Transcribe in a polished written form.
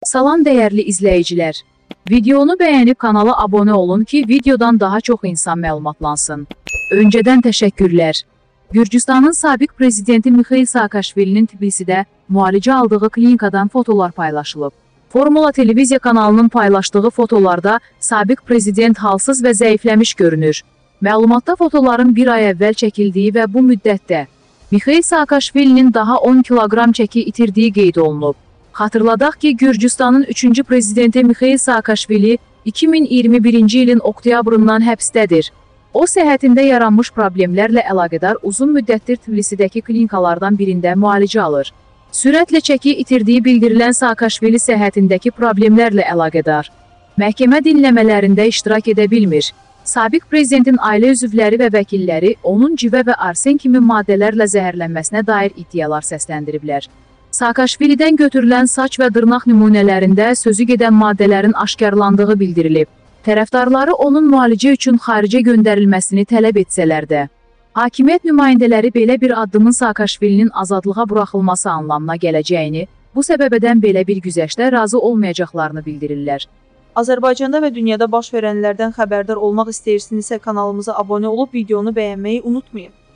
Salam dəyərli izləyicilər. Videonu bəyənib kanala abunə olun ki, videodan daha çox insan məlumatlansın. Öncədən təşəkkürlər. Gürcüstanın sabiq prezidenti Mixail Saakashvilinin Tbilisidə müalicə aldığı klinikadan fotolar paylaşılıb. Formula televiziya kanalının paylaşdığı fotolarda sabiq prezident halsız və zəifləmiş görünür. Məlumatda fotoların bir ay əvvəl çəkildiyi və bu müddətdə Mixail Saakashvilinin daha 10 kiloqram çəki itirdiyi qeyd olunub. Xatırladaq ki, Gürcüstanın 3-cü prezidenti Mixail Saakashvili 2021-ci ilin oktyabrından həbsdədir. O, səhhətində yaranmış problemlərlə əlaqədar uzun müddətdir Tbilisidəki klinikalardan birində müalicə alır. Sürətlə çəki itirdiyi bildirilən Saakashvili səhhətindəki problemlərlə əlaqədar məhkəmə dinləmələrində iştirak edə bilmir. Sabiq prezidentin ailə üzvləri və vəkilləri onun civə və arsen kimi maddələrlə zəhərlənməsinə dair iddialar səsləndiriblər. Saakashvilidən götürülən saç və dırnaq nümunələrində sözü gedən maddələrin aşkarlandığı bildirilib. Tərəfdarları onun müalicə üçün xaricə göndərilməsini tələb etsələr də. Hakimiyyət nümayəndələri belə bir addımın Saakashvilinin azadlığa buraxılması anlamına gələcəyini, bu səbəbədən belə bir güzəştə razı olmayacaqlarını bildirirlər. Azərbaycanda və dünyada baş verənlərdən xəbərdar olmaq istəyirsinizsə kanalımıza abunə olub videonu bəyənməyi unutmayın.